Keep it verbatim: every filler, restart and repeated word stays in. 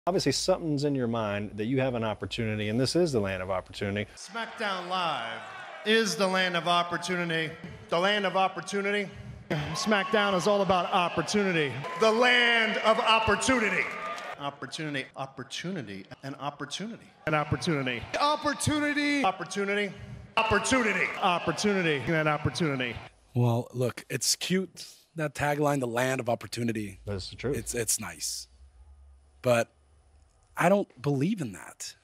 Obviously, something's in your mind that you have an opportunity, and this is the land of opportunity. SmackDown Live is the land of opportunity. The land of opportunity. SmackDown is all about opportunity. The land of opportunity. Opportunity, opportunity, and opportunity. An opportunity. Opportunity. Opportunity. Opportunity. Opportunity. And opportunity. Well, look, it's cute, that tagline, the land of opportunity. That's the truth. It's, it's nice. But I don't believe in that.